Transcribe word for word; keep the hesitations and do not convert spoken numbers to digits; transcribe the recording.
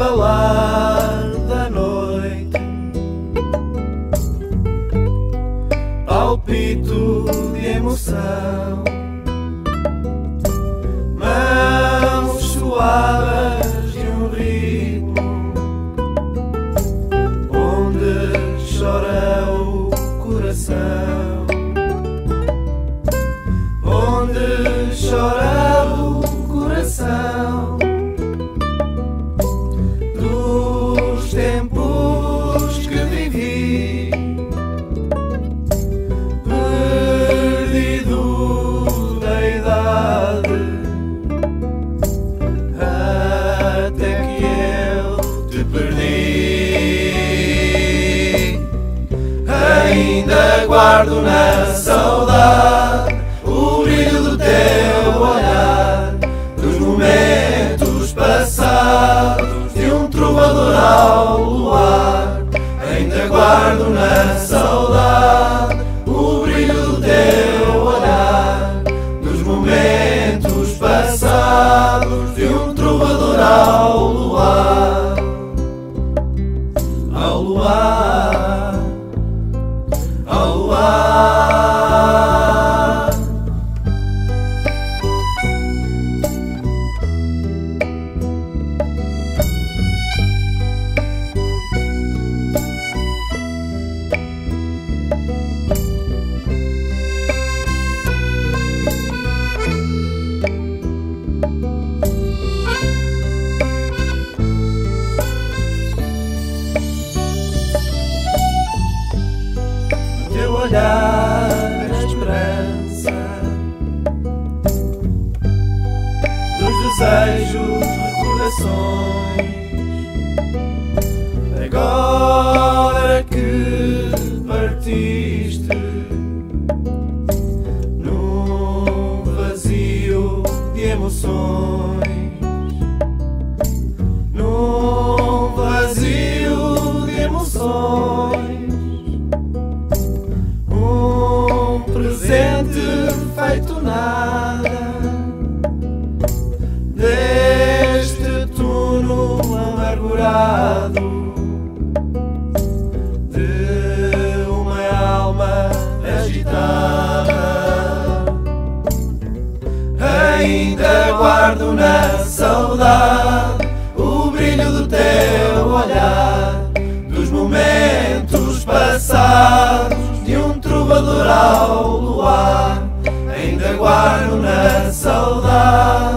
embalar da noite, palpito de emoção, mãos suadas de um ritmo onde chora o coração, onde chora o coração. Dos tempos que vivi, perdido da idade, até que eu te perdi. Ainda guardo na saudade o brilho do teu olhar, dos momentos passados de um trovador ao luar. Ainda guardo na saudade o brilho do teu olhar, dos momentos passados de um trovador ao luar. Ao luar, ao luar. Teu olhar, a esperança dos desejos, recordações. Agora que partiste num vazio de emoções, num vazio de emoções, presente feito nada deste túnel amargurado de uma alma agitada. Ainda guardo na saudade o brilho do teu olhar, dos momentos passados de um trovador ao luar. Ainda guardo na saudade